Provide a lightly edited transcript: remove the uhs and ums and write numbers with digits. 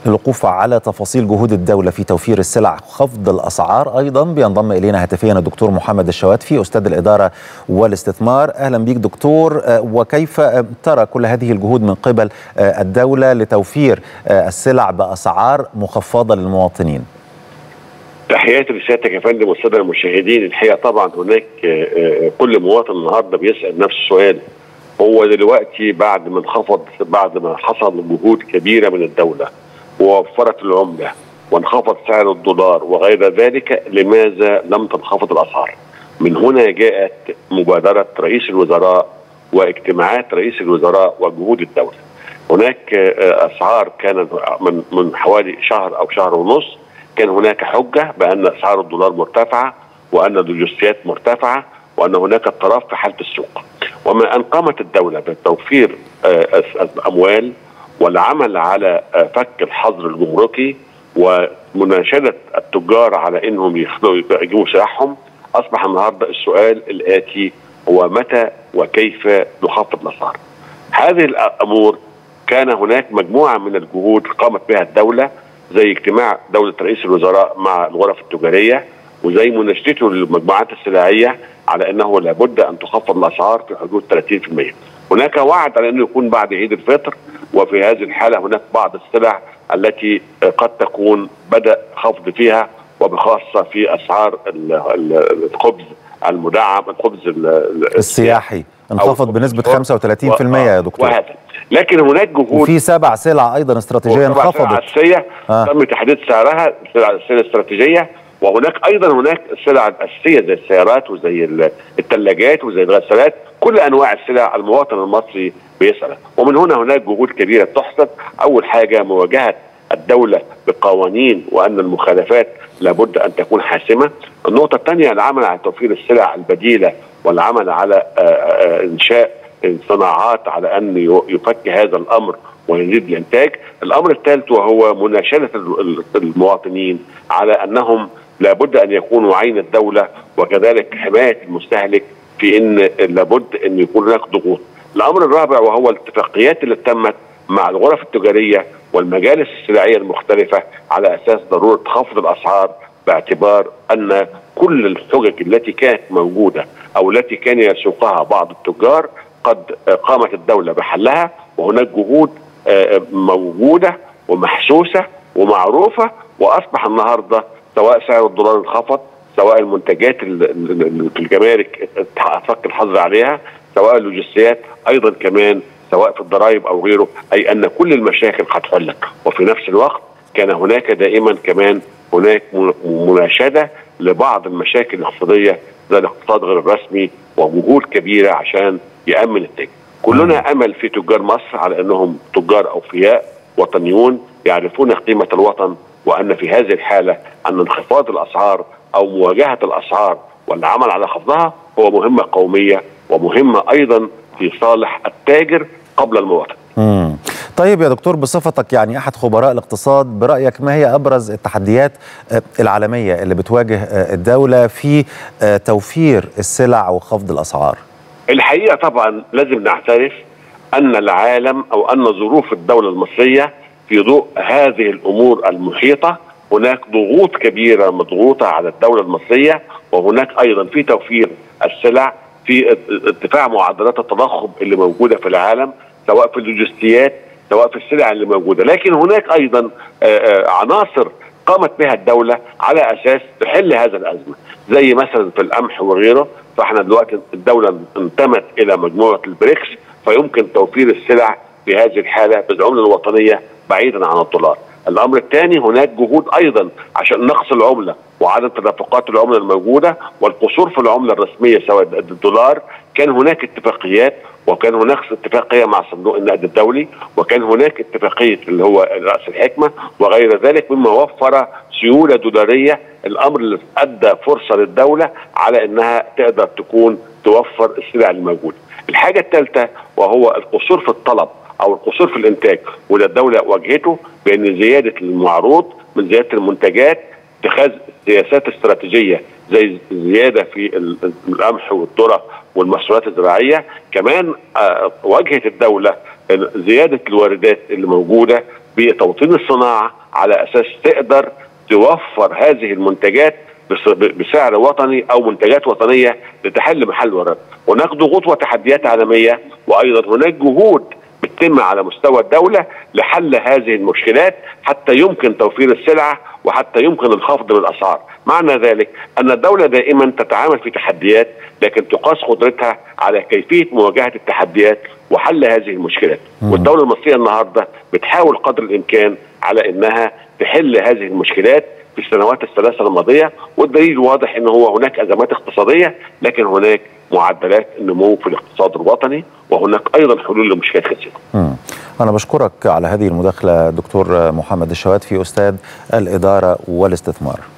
الوقوف على تفاصيل جهود الدولة في توفير السلع وخفض الأسعار أيضا بينضم إلينا هاتفيا الدكتور محمد الشواتفي أستاذ الإدارة والاستثمار. أهلا بيك دكتور، وكيف ترى كل هذه الجهود من قبل الدولة لتوفير السلع بأسعار مخفضة للمواطنين؟ تحياتي لسيادتك يا فندم والساده المشاهدين. الحقيقه طبعا هناك كل مواطن النهارده بيسال نفس السؤال، هو دلوقتي بعد ما حصل جهود كبيره من الدوله ووفرت العمله وانخفض سعر الدولار وغير ذلك، لماذا لم تنخفض الاسعار؟ من هنا جاءت مبادره رئيس الوزراء واجتماعات رئيس الوزراء وجهود الدوله. هناك اسعار كانت من حوالي شهر او شهر ونص كان هناك حجه بان اسعار الدولار مرتفعه وان اللوجستيات مرتفعه وان هناك اضطراب في حاله السوق، وما ان قامت الدوله بتوفير الاموال والعمل على فك الحظر الجمركي ومناشده التجار على انهم يجيبوا سلاحهم، اصبح النهارده السؤال الاتي هو متى وكيف نخفض الاسعار؟ هذه الامور كان هناك مجموعه من الجهود قامت بها الدوله، زي اجتماع دولة رئيس الوزراء مع الغرف التجارية وزي مناشدته للمجموعات السلعية على أنه لابد أن تخفض الأسعار في حدود 30%. هناك وعد على أنه يكون بعد عيد الفطر، وفي هذه الحالة هناك بعض السلع التي قد تكون بدأ خفض فيها، وبخاصة في أسعار الخبز المدعم، الخبز السياحي انخفض بنسبة 35% يا دكتور. وهذا لكن هناك جهود، وفي 7 سلع ايضا استراتيجيه انخفضت تم تحديد سعرها، السلع الاستراتيجيه، وهناك ايضا السلع الاساسيه زي السيارات وزي الثلاجات وزي الغسالات، كل انواع السلع المواطن المصري بيسأل. ومن هنا هناك جهود كبيره تحصل. اول حاجه مواجهه الدوله بقوانين وان المخالفات لابد ان تكون حاسمه. النقطه الثانيه العمل على توفير السلع البديله والعمل على انشاء صناعات على ان يفك هذا الامر ويزيد الانتاج. الامر الثالث وهو مناشده المواطنين على انهم لابد ان يكونوا عين الدوله، وكذلك حمايه المستهلك في ان لابد ان يكون هناك ضغوط. الامر الرابع وهو الاتفاقيات اللي تمت مع الغرف التجاريه والمجالس السلعيه المختلفه على اساس ضروره خفض الاسعار، باعتبار ان كل الحجج التي كانت موجوده او التي كان يسوقها بعض التجار قد قامت الدولة بحلها، وهناك جهود موجودة ومحسوسة ومعروفة، وأصبح النهاردة سواء سعر الدولار انخفض، سواء المنتجات في الجمارك فك الحظر عليها، سواء اللوجستيات أيضا كمان، سواء في الضرائب أو غيره، أي أن كل المشاكل قد حلت. وفي نفس الوقت كان هناك دائما كمان هناك مناشدة لبعض المشاكل الاقتصادية زي الاقتصاد غير الرسمي، وجهود كبيرة عشان يأمن التاجر. كلنا أمل في تجار مصر على أنهم تجار أوفياء وطنيون يعرفون قيمة الوطن، وأن في هذه الحالة أن انخفاض الأسعار أو مواجهة الأسعار والعمل على خفضها هو مهمة قومية ومهمة أيضا في صالح التاجر قبل المواطن. طيب يا دكتور، بصفتك يعني أحد خبراء الاقتصاد، برأيك ما هي أبرز التحديات العالمية اللي بتواجه الدولة في توفير السلع وخفض الأسعار؟ الحقيقة طبعا لازم نعترف أن العالم أو أن ظروف الدولة المصرية في ضوء هذه الأمور المحيطة هناك ضغوط كبيرة مضغوطة على الدولة المصرية، وهناك أيضا في توفير السلع، في ارتفاع معدلات التضخم اللي موجودة في العالم، سواء في اللوجستيات سواء في السلع اللي موجودة. لكن هناك أيضا عناصر قامت بها الدولة على أساس تحل هذا الأزمة، زي مثلا في القمح وغيره. فاحنا دلوقتي الدولة انتمت إلى مجموعة البريكس، فيمكن توفير السلع في هذه الحالة بالعملة الوطنية بعيدا عن الدولار. الأمر الثاني هناك جهود أيضا عشان نقص العملة وعدم تدفقات العملة الموجودة والقصور في العملة الرسمية سواء الدولار. كان هناك اتفاقيات، وكان هناك اتفاقية مع صندوق النقد الدولي، وكان هناك اتفاقية اللي هو رأس الحكمة وغير ذلك، مما وفر سيولة دولارية، الأمر اللي أدى فرصة للدولة على أنها تقدر تكون توفر السلع الموجودة. الحاجة الثالثة وهو القصور في الطلب أو القصور في الإنتاج، وده الدولة واجهته بأن زيادة المعروض من زيادة المنتجات، اتخاذ سياسات استراتيجية زي زيادة في القمح والذرة والمحصولات الزراعية. كمان واجهت الدولة زيادة الواردات اللي موجودة بتوطين الصناعه على اساس تقدر توفر هذه المنتجات بسعر وطني او منتجات وطنيه لتحل محل ورد. هناك ضغوط وتحديات عالميه، وايضا هناك جهود بتتم على مستوى الدوله لحل هذه المشكلات حتى يمكن توفير السلع وحتى يمكن الخفض من الاسعار. معنى ذلك ان الدوله دائما تتعامل في تحديات، لكن تقاس قدرتها على كيفيه مواجهه التحديات وحل هذه المشكلات. والدوله المصريه النهارده بتحاول قدر الامكان على انها تحل هذه المشكلات في السنوات الثلاثه الماضيه، والدليل واضح ان هو هناك ازمات اقتصاديه، لكن هناك معدلات النمو في الاقتصاد الوطني، وهناك ايضا حلول لمشكلات كثيره. أنا بشكرك على هذه المداخلة دكتور محمد الشواتفي أستاذ الإدارة والاستثمار.